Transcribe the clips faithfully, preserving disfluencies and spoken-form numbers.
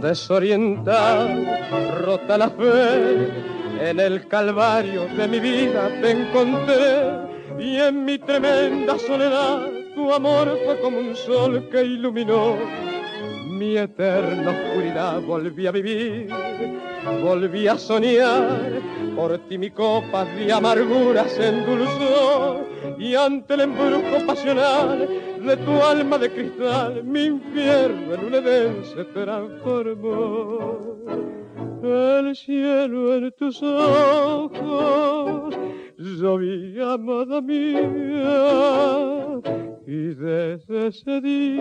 desorientado, rota la fe, en el calvario de mi vida te encontré, y en mi tremenda soledad tu amor fue como un sol que iluminó mi eterna oscuridad. Volví a vivir, volví a soñar, por ti mi copa de amargura se endulzó, y ante el embrujo pasional de tu alma de cristal mi infierno en un Edén se transformó. El cielo en tus ojos yo vi, amada mía, y desde ese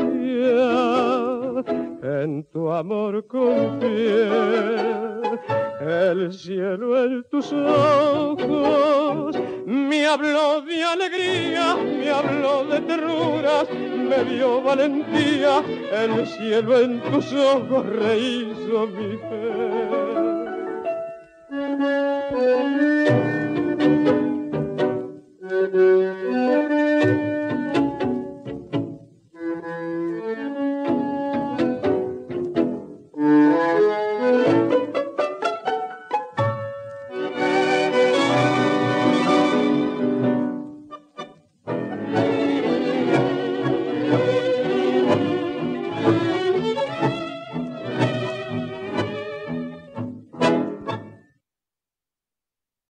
día en tu amor confié. El cielo en tus ojos me habló de alegría, me habló de ternuras, me dio valentía. El cielo en tus ojos rehizo mi fe.